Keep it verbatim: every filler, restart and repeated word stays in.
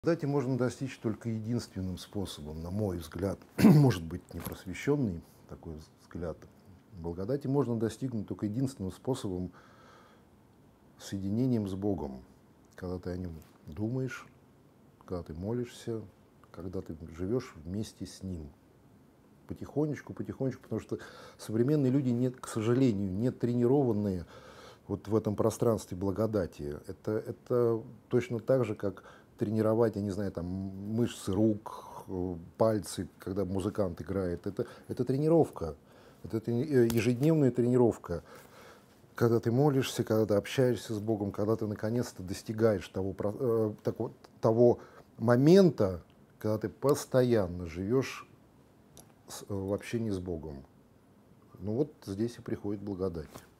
Благодати можно достичь только единственным способом, на мой взгляд, может быть, непросвещенный такой взгляд. Благодати можно достигнуть только единственным способом — соединением с Богом, когда ты о Нем думаешь, когда ты молишься, когда ты живешь вместе с Ним. Потихонечку, потихонечку, потому что современные люди, нет, к сожалению, не тренированные вот в этом пространстве благодати. Это, это точно так же, как тренировать, я не знаю, там, мышцы рук, пальцы, когда музыкант играет. Это, это тренировка, это ежедневная тренировка. Когда ты молишься, когда ты общаешься с Богом, когда ты наконец-то достигаешь того, э, того, того момента, когда ты постоянно живешь в общении с Богом. Ну вот здесь и приходит благодать.